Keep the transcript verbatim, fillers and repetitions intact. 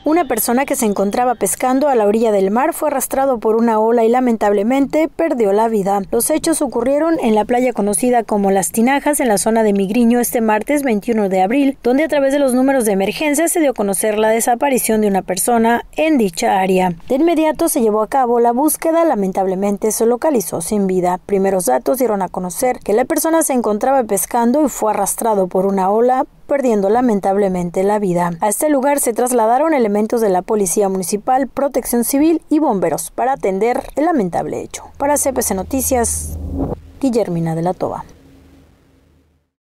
Una persona que se encontraba pescando a la orilla del mar fue arrastrado por una ola y lamentablemente perdió la vida. Los hechos ocurrieron en la playa conocida como Las Tinajas, en la zona de Migriño, este martes veintiuno de abril, donde a través de los números de emergencia se dio a conocer la desaparición de una persona en dicha área. De inmediato se llevó a cabo la búsqueda, lamentablemente se localizó sin vida. Primeros datos dieron a conocer que la persona se encontraba pescando y fue arrastrado por una ola, perdiendo lamentablemente la vida. A este lugar se trasladaron elementos de la Policía Municipal, Protección Civil y bomberos para atender el lamentable hecho. Para C P C Noticias, Guillermina de la Toba.